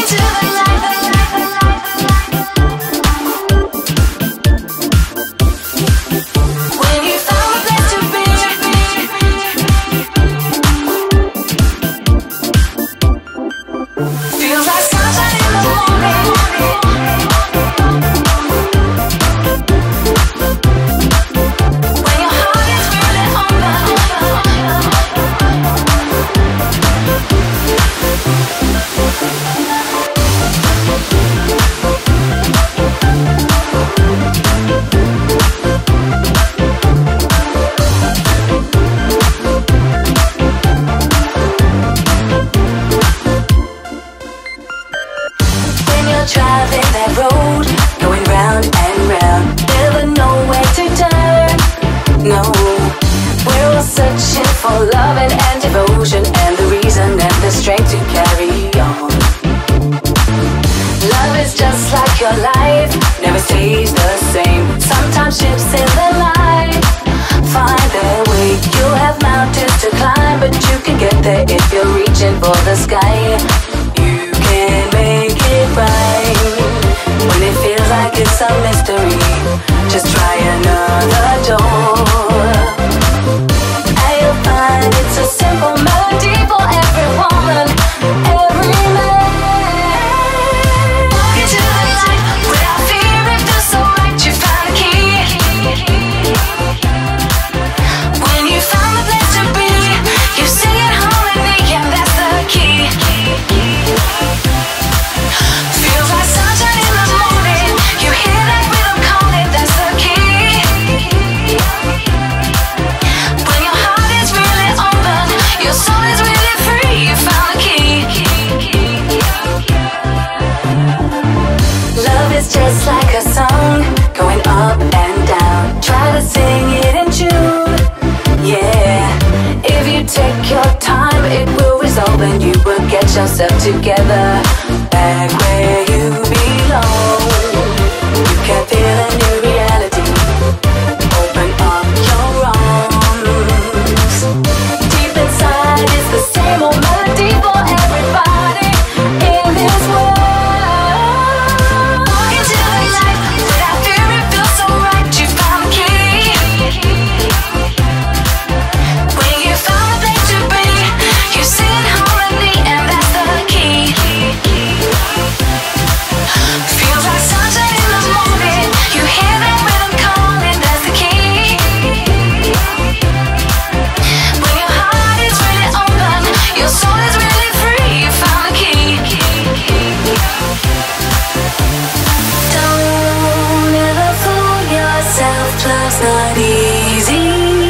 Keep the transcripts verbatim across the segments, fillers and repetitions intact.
yourself together, back where you belong. You can feel a new reality. Open up your arms. Deep inside is the same old melody for everybody in this world. Walk into the light without fear, it feels so right. You found the key. When you found a place to be, you sing in harmony, and that's the key. Feels like sunshine in the morning. You hear that rhythm calling, that's the key. When your heart is really open, your soul is really free, you found the key. Don't ever fool yourself, love's not easy.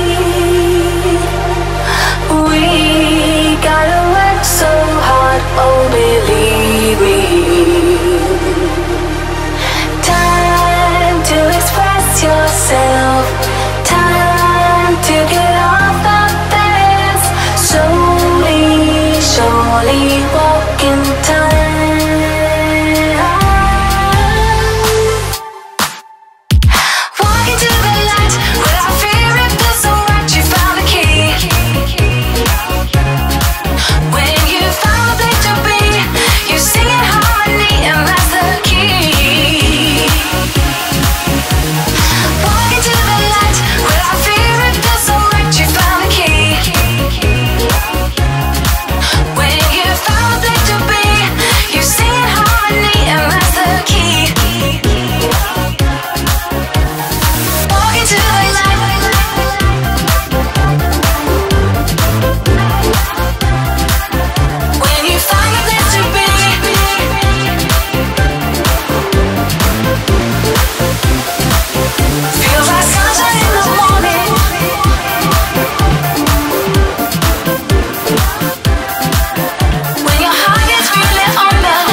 We gotta work so hard, oh believe me. Time to express yourself, time to get off the fence. Slowly, surely walk in time. Walk into the light without fear, it feels so right. You found the key. When you found a place to be, you sing in harmony, and that's the key. Walk into the light without fear, it feels so right. You found the key. When you found a place to be, you sing in harmony, and that's the key. Walk into the light. When you find a place to be, feels like sunshine in the morning. When your heart is really open.